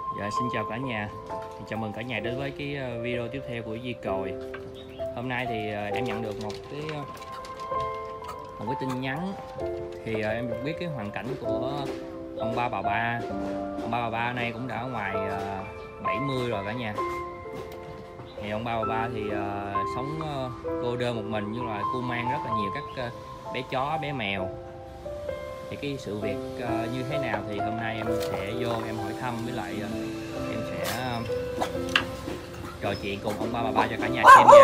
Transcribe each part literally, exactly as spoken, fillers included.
Dạ, xin chào cả nhà. Chào mừng cả nhà đến với cái video tiếp theo của Di Còi. Hôm nay thì em nhận được một cái một cái tin nhắn. Thì em được biết cái hoàn cảnh của ông ba bà ba. Ông ba bà ba nay cũng đã ngoài bảy mươi rồi cả nhà. Thì ông ba bà ba thì uh, sống uh, cô đơn một mình, nhưng là cô mang rất là nhiều các uh, bé chó, bé mèo. Thì cái sự việc uh, như thế nào thì hôm nay em sẽ vô em hỏi thăm, với lại uh, em sẽ uh, trò chuyện cùng ông ba bà ba cho cả nhà xem nha.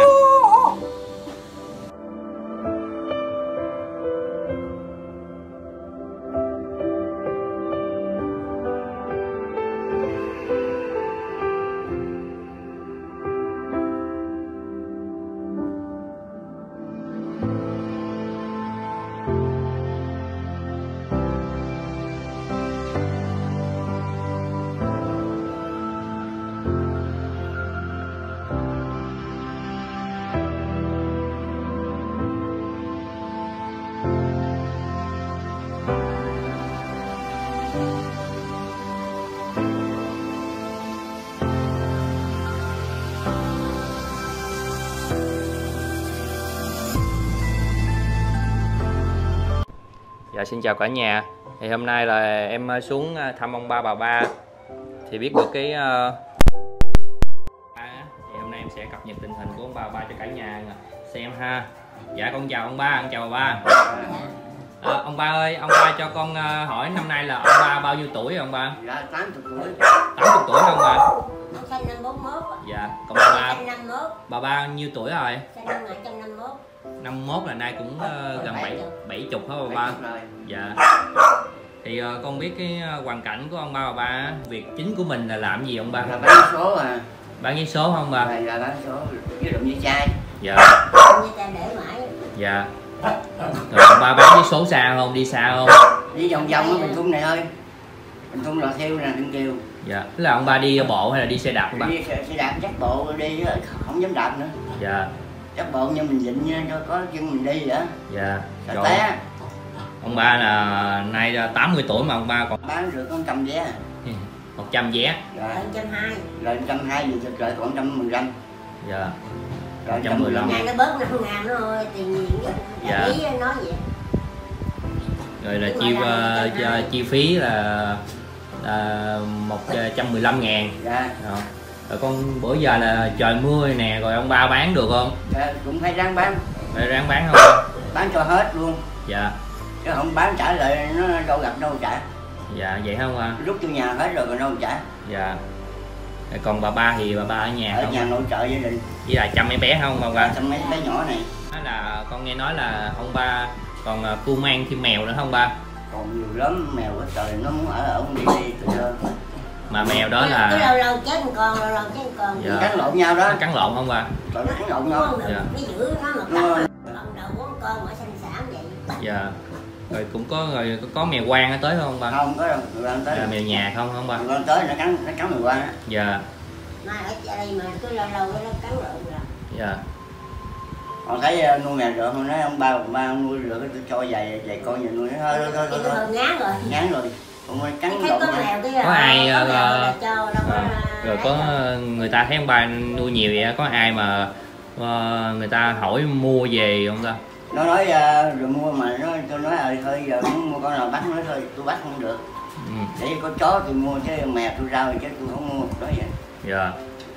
Dạ, xin chào cả nhà. Thì hôm nay là em xuống thăm ông ba bà ba, thì biết được cái uh... thì hôm nay em sẽ cập nhật tình hình của ông ba bà ba cho cả nhà xem ha. Dạ, con chào ông ba, con chào bà ba. À, ông ba ơi, ông ba cho con hỏi năm nay là ông ba bao nhiêu tuổi rồi ông ba? Dạ, tám mươi tuổi. tám mươi tuổi không bà? Sinh năm bốn mốt. Dạ, còn bà ba? Sinh năm mốt. Bà ba nhiêu tuổi rồi? Sinh năm một nghìn chín trăm năm mươi mốt. năm mươi mốt là nay cũng uh, gần bảy bảy chục hả bà ba? Dạ. Thì uh, con biết cái uh, hoàn cảnh của ông ba bà ba, việc chính của mình là làm gì ông ba? Là bán số à. Bán giấy số không bà? Là, là bán số với đụng với chai. Dạ. Với chai để mãi. Dạ. Rồi ông ba bán giấy số xa không? Đi xa không? Đi vòng vòng ở Bình Thung này thôi. Bình Thung là theo nè, Bình Kiều. Dạ. Tức là ông ba đi bộ hay là đi xe đạp ông ba? Đi xe, xe đạp dắt bộ đi không dám đạp nữa. Dạ. Dắt bộ như mình dịnh nha, cho có chân mình đi vậy. Dạ. Rồi té. Ông ba là nay tám mươi tuổi mà ông ba còn bán được có một trăm vé. một trăm vé. Rồi một trăm hai mươi. Rồi một trăm hai mươi rồi còn một trăm mười lăm. Dạ. Rồi một trăm mười lăm. Ngày nó bớt năm ngàn nữa thôi, tiền nhiều vậy. Dạ. Ý nói vậy. Rồi là chi uh, chi phí là uh, một trăm mười lăm ngàn. Dạ. Rồi. Rồi con bữa giờ là trời mưa nè, rồi ông ba bán được không? Dạ, cũng phải ráng bán. Phải ráng bán không? Bán cho hết luôn. Dạ. Chứ không bán trả lại nó đâu gặp đâu trả. Dạ, vậy không ạ? Rút cho nhà hết rồi còn đâu trả. Dạ. Còn bà ba thì bà ba ở nhà ở không? Ở nhà nội trợ gia đình. Với là chăm mấy bé không bà ba? Chăm mấy bé nhỏ này. Đó là con nghe nói là ông ba còn cưu mang thêm mèo nữa không ba? Còn nhiều lắm, mèo quá trời, nó muốn ở ở đi đi từ giờ. Mà mèo đó là cứ lâu lâu chết một con, lâu lâu chết một con. Dạ. Cắn lộn nhau đó. Nó cắn lộn không ba? Nó cắn lộn nhau. Dạ. Nó giữ nó mà cắn lộn đầu bốn con ở sinh sản vậy. Dạ. Rồi cũng có rồi có, có mèo quang nó tới không ba? Không có đâu, mèo quang tới. Dạ, mèo nhà không không ba? Mèo quang tới nó cắn nó cắn mèo quang á. Dạ. Mai ở đây mà cứ lâu lâu nó cắn lộn rồi. Dạ. Họ thấy nuôi mèo được không, nói ông ba ba nuôi được tôi cho vài vài con nhà nuôi thôi thôi thôi thôi. Ngán rồi. Ngán rồi. Còn cắn lộn có mèo cái có ai có uh, cho đâu à, rồi có người ta thấy ông ba nuôi nhiều vậy, có ai mà uh, người ta hỏi mua về không ta? Nó nói uh, rồi mua mà nó tôi nói ơi thôi giờ muốn mua con nào bắt nói thôi, tôi bắt không được. Ừ. Để có chó tôi mua chứ mèo tôi rau chứ tôi không mua, nói vậy. Dạ.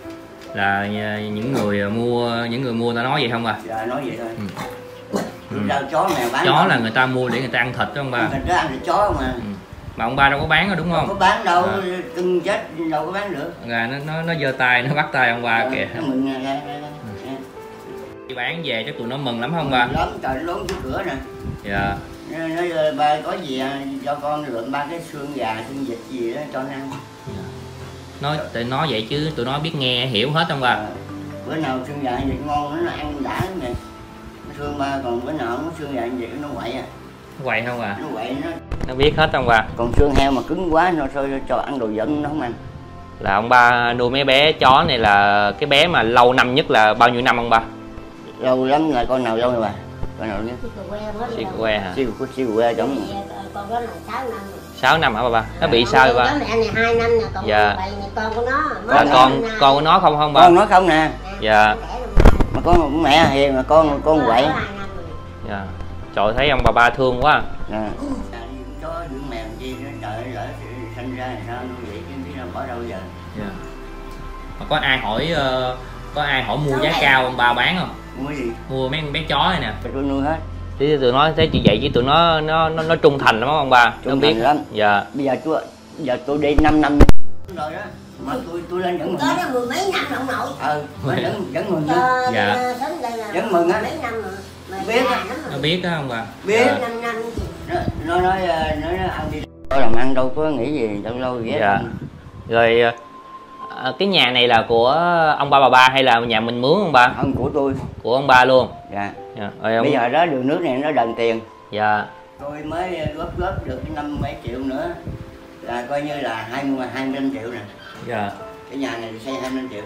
Là những người mua những người mua ta nói vậy không à? Dạ, nói vậy thôi. Ừ. Ừ. Rau chó mèo bán. Chó không? là người ta mua để người ta ăn thịt đó ông ba. Thịt đó ăn thịt chó mà. Ừ. Mà ông ba đâu có bán đâu đúng không? Đâu có bán đâu, à. Cưng chết đâu có bán được. Là nó nó nó giơ tay nó bắt tay ông ba ừ, kìa. Nó mừng ra, ra, ra. Ừ. Đi bán về chắc tụi nó mừng lắm không ba? Lắm, trời lớn trước cửa nè. Dạ. Nói, nói ba có gì cho con lượm ba cái xương gà, xương vịt gì đó cho nó ăn. Dạ. Nói tụi nó vậy chứ tụi nó biết nghe hiểu hết không ba? À, bữa nào xương gà vịt ngon nó ăn đã lắm nè. Nó thương ba, còn bữa nào nó xương gà vịt nó quậy à. Nó quậy không à? Nó quậy nó. Nó biết hết không ba? Còn xương heo mà cứng quá nó thôi cho ăn đồ dẫn nó không ăn. Là ông ba nuôi mấy bé chó này là cái bé mà lâu năm nhất là bao nhiêu năm ông ba? Lâu lắm rồi, con nào lâu rồi bà? Con nào nhé? Siêu que hả? Siêu siêu que giống. Con đó là sáu năm. sáu năm hả bà ba? Nó bị sao vậy ba? Mẹ này hai năm nè, còn dạ. này con của nó. Là con con của nó không không ba? Con nó không nè. Dạ. Mà con mẹ hiền mà con con quậy. Dạ. Trời thấy ông bà ba thương quá. Dạ. Chó dưỡng mèo chi nó trời lỡ sinh ra sao nuôi vậy chứ biết đâu bỏ đâu giờ. Dạ. Mà có ai hỏi uh, có ai hỏi mua giá cao ông ba bán không? Mua gì? Mua mấy bé chó này nè. Tôi nuôi hết. Thì tụi nó thấy chị vậy chứ tụi nó nó nó, nó trung thành lắm ông ba. Trung nó biết thành lắm. Dạ. Bây giờ tôi giờ tôi đi năm năm rồi đó. Mà tôi tôi lên vẫn mừng. Tới đó mười mấy năm ông nội. Ừ, vẫn vẫn mừng đó. Dạ. Vẫn mừng á. Mấy năm rồi. Biết á. Nó biết đó không bà? Biết. năm năm gì. Nó nó nói nói nó ăn đi. Tôi làm ăn đâu có nghĩ gì đâu lâu vậy. Dạ. Rồi à, cái nhà này là của ông ba bà ba hay là nhà mình mướn ông ba? Không, của tôi. Của ông ba luôn. Dạ. Dạ. Rồi ông... Bây giờ đó đường nước này nó đền tiền. Dạ. Tôi mới góp góp được năm mấy triệu nữa là coi như là hai mươi hai mươi lăm triệu nè. Dạ. Cái nhà này xây hai mươi lăm triệu.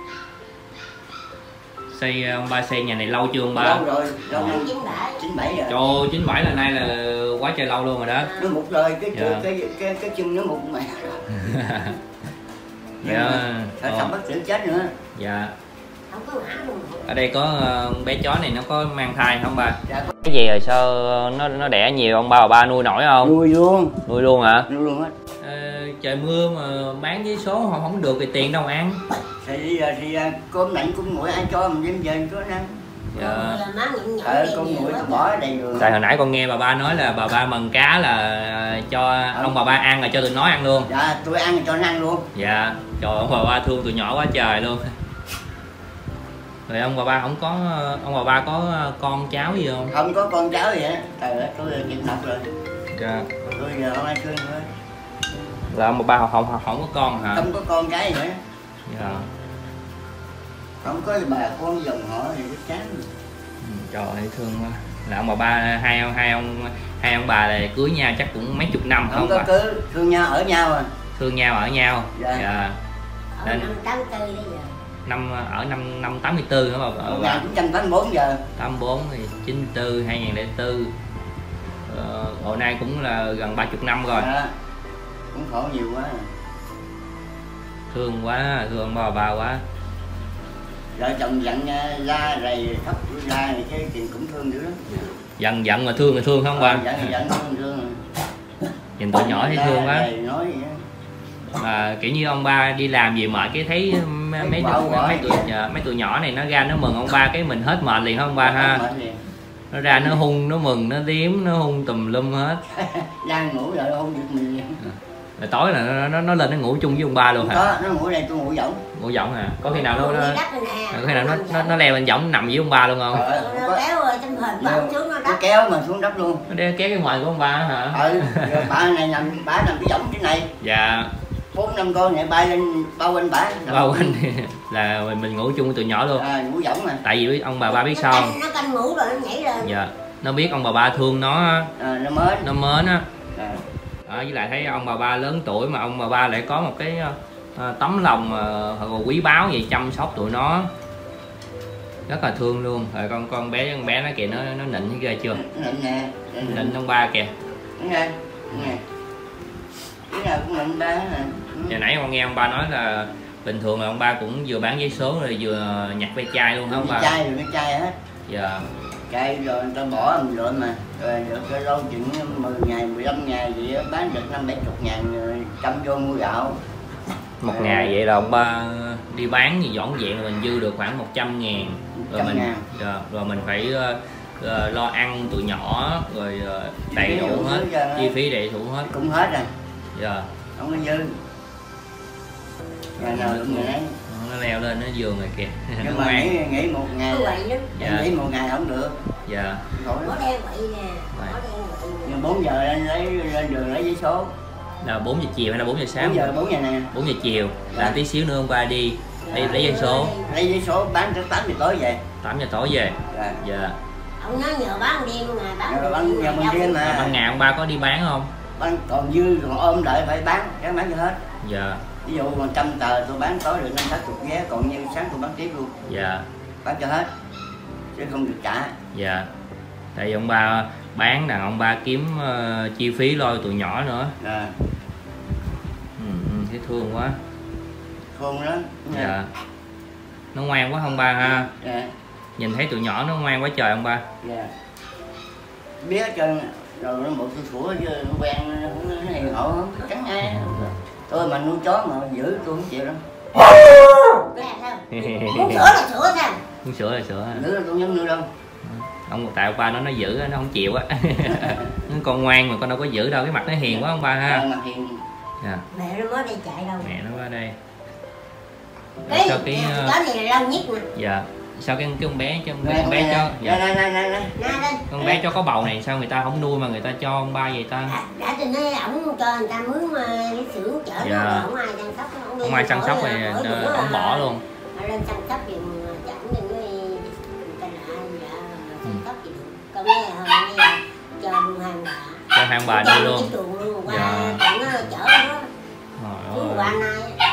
Xây ông ba xây nhà này lâu chưa ông ba? Lâu rồi, lâu năm chín bảy rồi. Trời, chín bảy là nay là quá trời lâu luôn rồi đó. Nó mục rồi, cái dạ. cái cái cái chân nó mục mẹ. Dạ. Phải sắp bác sĩ chết nữa. Dạ. Ở đây có uh, bé chó này nó có mang thai không ba? Dạ. Cái gì rồi sao nó nó đẻ nhiều ông ba bà ba nuôi nổi không? Nuôi luôn. Nuôi luôn hả? Nuôi luôn hết. À, trời mưa mà bán với số không không được thì tiền đâu ăn. Thì giờ thì cơm lạnh cũng nguội ai cho mình đêm về có ăn. Dạ. Ờ, con nguội tôi bỏ đầy đường. Tại hồi nãy con nghe bà ba nói là bà ba mần cá là cho ừ. ông bà ba ăn là cho tụi nó ăn luôn. Dạ, tôi ăn cho nó ăn luôn. Dạ, trời ông bà ba thương tụi nhỏ quá trời luôn. Rồi ông bà ba không có ông bà ba có con cháu gì không? Không có con cháu gì hết. Trời ơi, tôi nhận thật rồi. Dạ. Tôi giờ không ai thương nữa. Là ông bà ba không không không có con hả? Không có con cái gì nữa. Dạ. Không có bà con dòng họ thì nó chán. Ừ, trời ơi thương quá. Là ông bà ba hai ông hai ông hai ông bà này cưới nhau chắc cũng mấy chục năm không? Không có cưới, thương nhau ở nhau à. Thương nhau ở nhau. Dạ. Dạ. Ở năm tám tư bây giờ. Năm ở năm năm tám mươi tư hả bà? một nghìn chín trăm tám mươi tư giờ. tám mươi tư thì chín mươi tư hai nghìn lẻ bốn. Ờ, hồi nay cũng là gần ba mươi năm rồi. Dạ. Cũng khổ nhiều quá. Thương quá, thương bà ba quá. Vợ chồng dặn la rầy khóc la này chứ chuyện cũng thương dữ lắm. Giận giận mà thương là thương không ba? Giận giận thương thương. Nhìn tụi nhỏ thấy thương quá. Nói vậy. Mà kiểu như ông ba đi làm gì mệt cái thấy mấy mấy, mấy tụi mấy tụi nhỏ này nó ra nó mừng ông ba cái mình hết mệt liền không ba ha? Nó ra nó hung nó mừng nó điếm nó hung tùm lum hết. Đang ngủ rồi hung được mình. Rồi tối là nó, nó nó lên nó ngủ chung với ông ba luôn hả? Có, nó ngủ đây tôi ngủ võng. Ngủ võng hả? Có khi nào nó nó có khi nào nó nó, nó leo lên võng nằm với ông ba luôn không? Nó kéo trong hình bắn xuống nó đắp. Kéo mà xuống đất luôn. Nó đeo kéo cái ngoài của ông ba hả? Ừ, bà này nằm bà nằm cái võng trên này. Dạ. Bốn năm con này bay lên bao quanh bả. Bao quanh là mình, mình ngủ chung với tụi nhỏ luôn. À, ngủ võng mà. Tại vì ông bà ba biết sao không? Nó canh ngủ rồi nó nhảy lên. Dạ. Nó biết ông bà ba thương nó. À, nó mến. Nó mến á. À. À, với lại thấy ông bà ba lớn tuổi mà ông bà ba lại có một cái uh, tấm lòng uh, quý báu vậy chăm sóc tụi nó rất là thương luôn. Rồi con con bé con bé nó kìa nó nó nịnh thấy ghê chưa? Nịnh nè. Nịnh ông ba kìa. Đúng rồi. Đúng rồi. Cái nào cũng nịnh ba nè. Giờ nãy con nghe ông ba nói là bình thường là ông ba cũng vừa bán giấy số rồi vừa nhặt ve chai luôn hả ông ba? Chai rồi ve chai hết. Dạ. Chai rồi người ta bỏ mình lượm mà. Rồi được cái lâu chừng mười ngày, mười lăm ngày gì đó, bán được năm bảy chục ngàn rồi chăm vô mua gạo. Một à, ngày vậy là ông ba đi bán thì dọn dẹn mình dư được khoảng một trăm ngàn. Rồi mình rồi, rồi mình phải uh, uh, lo ăn tụi nhỏ rồi uh, đầy đủ hết, chi phí đầy đủ hết. Cũng hết rồi. Dạ. Không có dư. Ngày nào cũng ngày ấy. Nó leo lên nó giường rồi kìa. Nhưng mà nghĩ, nghĩ một ngày dạ. Nghĩ một ngày không được. Dạ. Có đen vậy nè. Nhưng bốn giờ lên lấy lên đường lấy giấy số. Là bốn giờ chiều hay là bốn giờ sáng? bốn giờ bốn giờ nè. bốn giờ chiều. Dạ. Là tí xíu nữa hôm qua đi đi lấy giấy số. Lấy giấy số bán tới tám giờ tối về. tám giờ tối về. Dạ. Dạ. Ông nói nhờ bán đêm mà bán nhờ bán nhờ ban đêm mà. Ban ngày ông ba có đi bán không? Bán còn dư còn ôm đợi phải bán, cái bán cho hết. Dạ. Ví dụ còn trăm tờ tôi bán tối được năm sáu chục vé, còn như sáng tôi bán tiếp luôn. Dạ. Bán cho hết chứ không được trả. Dạ. Tại vì ông ba bán đàn ông ba kiếm uh, chi phí lo tụi nhỏ nữa. Dạ. Ừ, ừ, thấy thương quá. Thương lắm. Dạ. Nó ngoan quá ông ba ha. Dạ. Nhìn thấy tụi nhỏ nó ngoan quá trời ông ba. Dạ. Biết hết trơn rồi nó một tôi sủa chứ nó quen nó không hiền hậu không cắn ai. Tôi mà nuôi chó mà giữ tôi không chịu đâu. Muốn sữa là sữa sao? Muốn sữa là sữa. Giữ là tôi không nuôi đâu. Ông tại ông ba nó nó giữ nó không chịu á. Nó con ngoan mà con đâu có giữ đâu, cái mặt nó hiền quá ông ba ha. Mặt hiền. Dạ. Mẹ nó mới đi chạy đâu. Mẹ nó qua đây. Cái sao cái đó thì là lâu nhất nè. Dạ. Sao cái cái con bé cho con bé cho dạ. Đây, đây, đây, đây. Con bé cho có bầu này sao người ta không nuôi mà người ta cho ông ba vậy ta? Đã, đã tôi nói ổng cho người ta mướn cái xưởng chở dạ. nó không ai chăm sóc nó. Không ai chăm sóc thì ổng bỏ luôn. Lên chăm sóc thì chẳng những cái ta lạ dạ chăm sóc thì được. Còn nghe hơn nghe cho luôn hàng bà. Cho hàng bà nuôi luôn. luôn. Qua dạ. nó chở nó. Trời qua nay.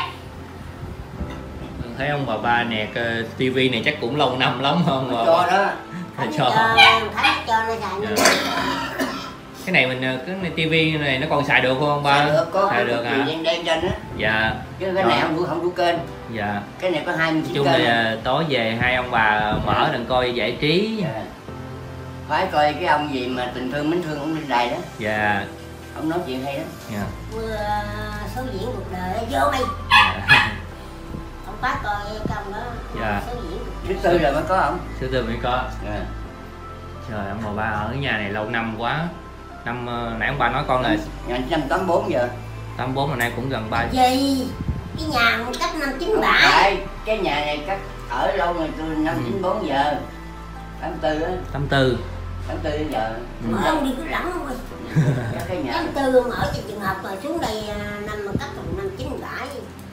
Thấy ông bà ba nè, tivi này chắc cũng lâu năm lắm không? Cho đó. Cho. Cho, cho nó xài. Dạ. Cái này mình cái này tivi này nó còn xài được không ông ba? Xài được, có xài được à? Đen đen trên á. Dạ. Chứ cái này không đủ không đủ kênh. Dạ. Cái này có hai mươi chín chung kênh. là tối về hai ông bà mở đừng coi giải trí. Dạ. Phải coi cái ông gì mà tình thương mến thương ông lên đài đó. Dạ. Ông nói chuyện hay đó. Dạ. Mưa số diễn cuộc đời vô mày. Dạ. Ông phát coi cái ông đó. Dạ. Số diễn. Thứ tư rồi mới có không? Thứ tư mới có. Dạ. Trời, ông bà ba ở cái nhà này lâu năm quá. Năm nãy ông ba nói con là một nghìn chín trăm tám mươi tư giờ. tám mươi tư mà nay cũng gần ba. Gì? Cái nhà một cách năm chín bảy. Tại cái nhà này cách ở lâu rồi tôi năm chín bốn giờ. tám tư á. tám tư. tám tư đến giờ. Mở ông đi cứ rắn không ơi. Cái nhà. tám tư mở cho trường học rồi xuống đây năm cách năm chín bảy.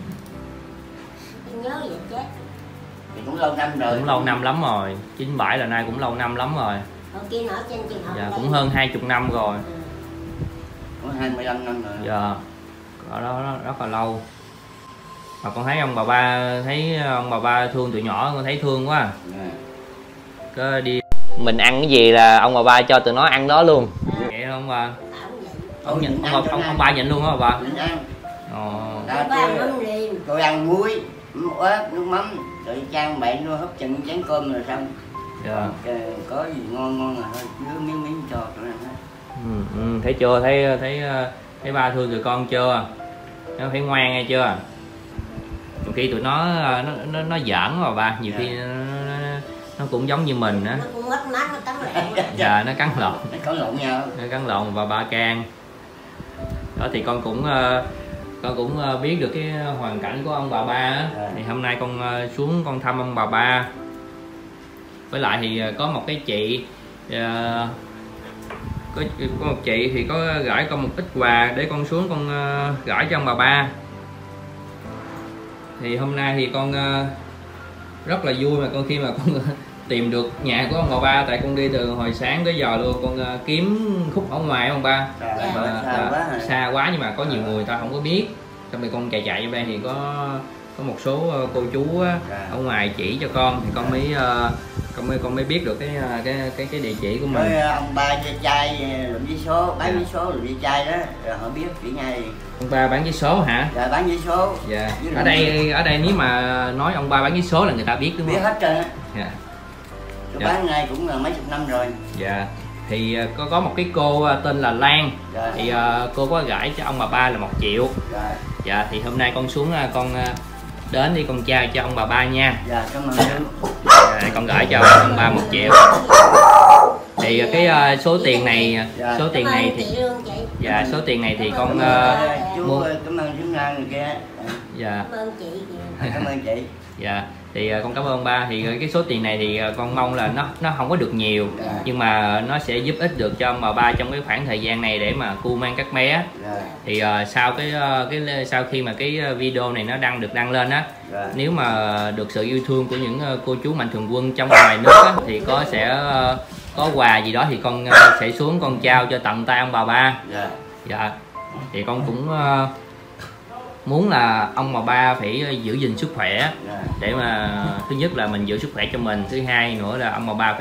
Tôi nhớ vậy chết. Thì cũng lâu năm rồi. Cũng lâu năm lắm rồi. chín bảy là nay cũng lâu năm lắm rồi. Hồi kia ở trên trường học. Dạ cũng hơn hai mươi năm rồi. Ừ. Cũng hai mươi lăm năm rồi. Dạ. Ở đó, đó rất là lâu. Mà con thấy ông bà ba thấy ông bà ba thương tụi nhỏ, con thấy thương quá. Yeah. Có đi mình ăn cái gì là ông bà ba cho tụi nó ăn đó luôn. Vậy không bà? Ông nhịn, ông, ông, ông, ông ba nhịn luôn hả bà? Nhịn ăn. Ồ. Đó, tôi, tôi ăn muối, ớt, nước mắm, rồi chan bậy nó hấp chừng chén cơm rồi xong. Dạ. Có gì ngon ngon là thôi, cứ miếng miếng cho tụi nó. Ừ, ừ, thấy chưa, thấy thấy thấy ba thương tụi con chưa? Nó thấy ngoan nghe chưa? Nhiều khi tụi nó nó nó, nó giỡn mà ba, nhiều khi nó, nó, nó cũng giống như mình á. Nó cũng mất mát nó cắn lộn. Dạ nó cắn lộn. Nó cắn lộn nhau. Nó cắn lộn và ba can. Đó thì con cũng con cũng biết được cái hoàn cảnh của ông bà ba á. Thì hôm nay con xuống con thăm ông bà ba. Với lại thì có một cái chị có, có một chị thì có gửi con một ít quà để con xuống con gửi cho ông bà ba. Thì hôm nay thì con rất là vui mà con khi mà con tìm được nhà của ông bà ba, tại con đi từ hồi sáng tới giờ luôn, con kiếm khúc ở ngoài ông ba. Dạ, mà, xa, à, quá xa quá nhưng mà có nhiều người ta không có biết, xong rồi con chạy chạy vô đây thì có có một số cô chú á, dạ. ở ngoài chỉ cho con thì con mới uh, con mới con mới biết được cái cái cái cái địa chỉ của mình. Rồi ông ba chơi chai lụm giấy số, bán giấy số lụm giấy chai đó, rồi họ biết chỉ ngay. Ông ba bán giấy số hả? Dạ bán giấy số. Dạ. Ở đây ở đây nếu mà nói ông ba bán giấy số là người ta biết đúng không? Biết hết trơn á. Dạ. Tôi dạ. bán này cũng là mấy chục năm rồi. Dạ. Thì có có một cái cô tên là Lan. Dạ. Thì uh, cô có gửi cho ông bà ba là một triệu. Dạ. Dạ thì hôm nay con xuống con đến đi con trao cho ông bà ba nha. Dạ cảm ơn chú. Dạ, con gửi cho ông ba một triệu. Thì cái uh, số tiền này dạ. số tiền này thì dạ số tiền này thì con uh, chú mua... cảm ơn chú Lan người kia. Dạ. Cảm ơn chị. Cảm ơn chị. Dạ thì uh, con cảm ơn ông ba. Thì cái số tiền này thì uh, con mong là nó nó không có được nhiều, dạ. nhưng mà nó sẽ giúp ích được cho ông bà ba trong cái khoảng thời gian này để mà cu mang các bé. Dạ. Thì uh, sau cái uh, cái sau khi mà cái video này nó đăng được đăng lên á, dạ. nếu mà được sự yêu thương của những uh, cô chú mạnh thường quân trong ngoài nước á, thì có sẽ uh, có quà gì đó thì con uh, sẽ xuống con trao cho tận tay ông bà ba. Dạ. Dạ. Thì con cũng uh, muốn là ông bà ba phải giữ gìn sức khỏe để mà thứ nhất là mình giữ sức khỏe cho mình, thứ hai nữa là ông bà ba phải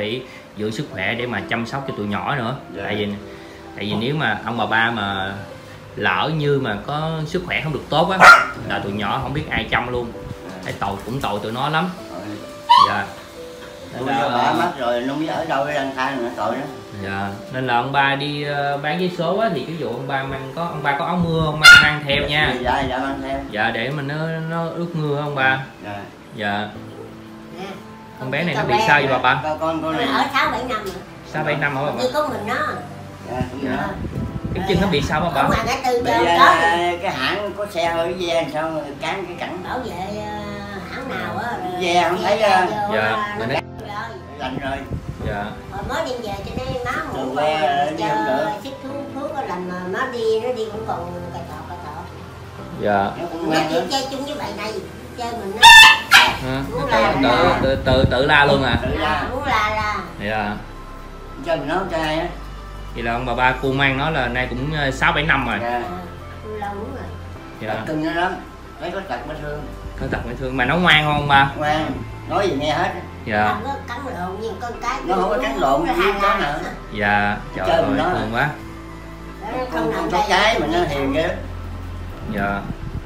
giữ sức khỏe để mà chăm sóc cho tụi nhỏ nữa. Dạ. Tại vì tại vì nếu mà ông bà ba mà lỡ như mà có sức khỏe không được tốt á là tụi nhỏ không biết ai chăm luôn. Cái tội cũng tội tụi nó lắm. Dạ. Nên là bà mất rồi nó biết ở đâu để lang thang nữa tội đó. Dạ. Nên là ông ba đi uh, bán giấy số á thì cái vụ ông ba mang có ông ba có áo mưa ông ba mang theo nha. Dạ dạ mang theo. Dạ để mà nó nó ướt mưa ông ba. Dạ. Dạ. Con bé này nó bị sao vậy bà ba? Con con con này ở sáu bảy năm rồi. sáu bảy năm hả bà? Chỉ có mình nó. Dạ, dạ. Cái chân nó bị sao bà ba? Không, cái từ Bây giờ cái hãng có xe hơi ve sao cán cái cẳng bảo vệ hãng nào á ve không thấy dạ nó nó lạnh rồi. Dạ. Rồi mới đi về cho nên má Từ ngủ que đi không được. xích thuốc thuốc có lành mà má đi nó đi cũng còn cà thọ cà thọ. Dạ. Nó chỉ chơi chung với bạn này chơi mình nó À, tự, tự, tự, tự, tự la luôn à? Tự la. Muốn la la. Dạ. Chơi mình nói chơi ai á. Vậy là ông bà ba cô mang nói là nay cũng sáu bảy năm rồi. Dạ. Lâu lắm rồi. Dạ. Cưng nó lắm. Thấy có tật mới thương. Có tật mới thương mà nó ngoan không ông ba? Ngoan. Nói gì nghe hết. Dạ. Nó cắn lộn nhưng con cái nó không có cắn lộn nó riêng đó nữa. Dạ. Trời ơi thương quá. Con con chó cái mà nó hiền ghê. Dạ.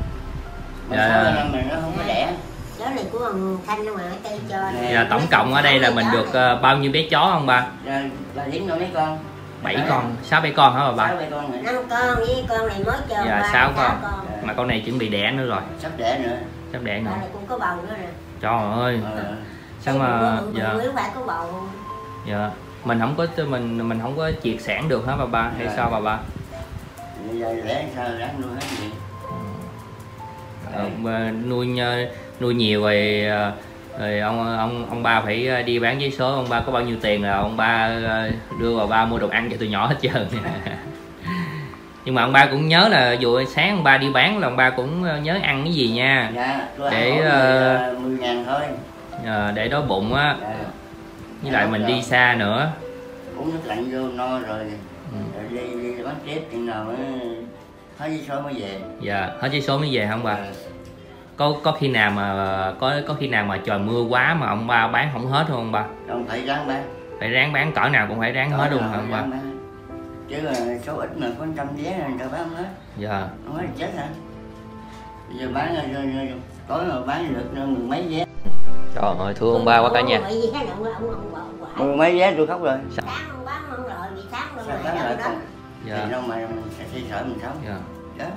Dạ. Mà nó không có đẻ. Đó này của ông Thanh mà ở cây cho. Dạ tổng cộng ở đây là mình được uh, bao nhiêu bé chó không ba? Dạ bà dính đâu mấy con? bảy con, sáu bảy con hả bà ba? sáu bảy con. năm con với con này mới cho. Dạ sáu con. con. Mà con này chuẩn bị đẻ nữa rồi. Sắp đẻ nữa. Sắp đẻ nữa. Bà này cũng có bầu nữa nè. Trời ơi. Ờ. Sao mà dạ. Phải có bầu. Dạ. Mình không có mình mình không có triệt sản được hả bà ba hay dạ. sao bà ba? Bây giờ đẻ sao đáng nuôi hết gì? Ờ, nuôi nuôi nhiều rồi rồi ông ông ông ba phải đi bán giấy số, ông ba có bao nhiêu tiền là ông ba đưa vào ba mua đồ ăn cho tụi nhỏ hết trơn. Nhưng mà ông ba cũng nhớ là dù sáng ông ba đi bán là ông ba cũng nhớ ăn cái gì nha. Dạ, để uh, mười ngàn thôi. Uh, để đói bụng á. Dạ. Với lại mình rồi. Đi xa nữa. Uống nước lạnh vô no rồi. Ừ. Rồi đi, đi bán tiếp chừng nào hết giấy số mới về. Dạ, hết giấy số mới về không bà? Dạ. Có có khi nào mà có có khi nào mà trời mưa quá mà ông ba bán không hết không ông ba? Không phải ráng bán. Phải ráng bán cỡ nào cũng phải ráng Cỡ hết luôn hả ông ba? Chứ là số ít mà có trăm vé là người ta bán không hết. Dạ. Không hết chết hả? Bây giờ bán rồi, rồi, rồi tối mà bán được mười mấy vé. Trời ơi thương ông ba quá cả nhà. Mười mấy vé tôi khóc rồi. Sáng ông bán không rồi bị sáng luôn rồi rồi đó. Dạ. Thì đâu mà sẽ thi sở mình sống. Dạ. Đó.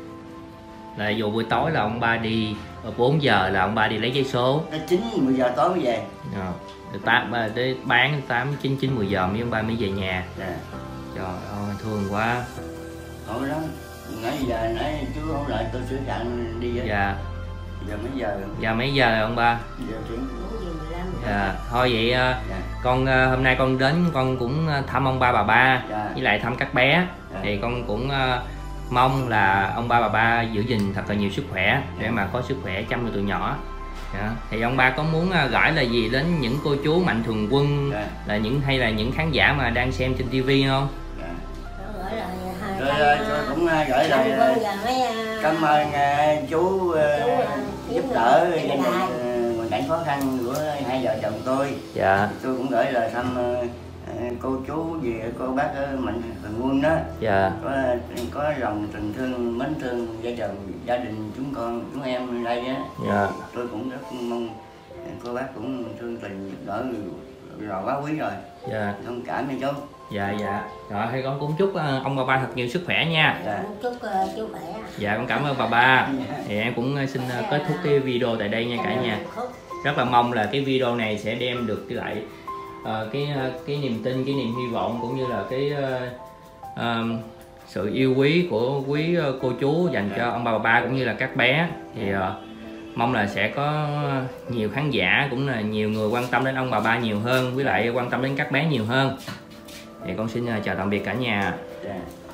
Là dù buổi tối là ông ba đi bốn giờ là ông ba đi lấy giấy số. Tới chín mười giờ tối mới về. Dạ. tám để bán tám chín chín mười giờ mới ông ba mới về nhà. Dạ. Trời ơi thương quá. Thôi đó. Nãy giờ nãy chú không lại tôi sửa chặn đi vậy. Dạ. Giờ mấy giờ? Giờ mấy giờ ông ba? Giờ chuyển. Dạ. Thôi vậy dạ. Con hôm nay con đến con cũng thăm ông ba bà ba dạ. Với lại thăm các bé dạ. Thì con cũng mong là ông ba bà ba giữ gìn thật là nhiều sức khỏe để mà có sức khỏe chăm cho tụi nhỏ. Dạ. Thì ông ba có muốn gửi là gì đến những cô chú mạnh thường quân dạ. Là những hay là những khán giả mà đang xem trên tivi không? Dạ. Rồi, rồi tôi cũng gửi lời cảm ơn chú giúp đỡ gia đình hoàn cảnh khó khăn của hai vợ chồng tôi. Dạ. Tôi cũng gửi lời thăm cô chú về cô bác ở mạnh thường quân đó. Dạ. Có có lòng tình thương mến thương vợ chồng gia đình chúng con chúng em đây á. Dạ. Tôi cũng rất mong cô bác cũng thương tình giúp đỡ rồi quá quý rồi. Dạ. Thông cảm cho chú. Dạ dạ. Rồi thì con cũng chúc ông bà ba thật nhiều sức khỏe nha. Dạ. Chúc uh, chú khỏe. Dạ con cảm ơn bà ba. Thì em cũng xin kết thúc cái video tại đây nha cả nhà. Rất là mong là cái video này sẽ đem được cái lại uh, cái cái niềm tin, cái niềm hy vọng cũng như là cái uh, um, sự yêu quý của quý cô chú dành cho ông bà bà ba cũng như là các bé. Thì uh, mong là sẽ có nhiều khán giả cũng là nhiều người quan tâm đến ông bà ba nhiều hơn, với lại quan tâm đến các bé nhiều hơn. Thì con xin chào tạm biệt cả nhà. Yeah.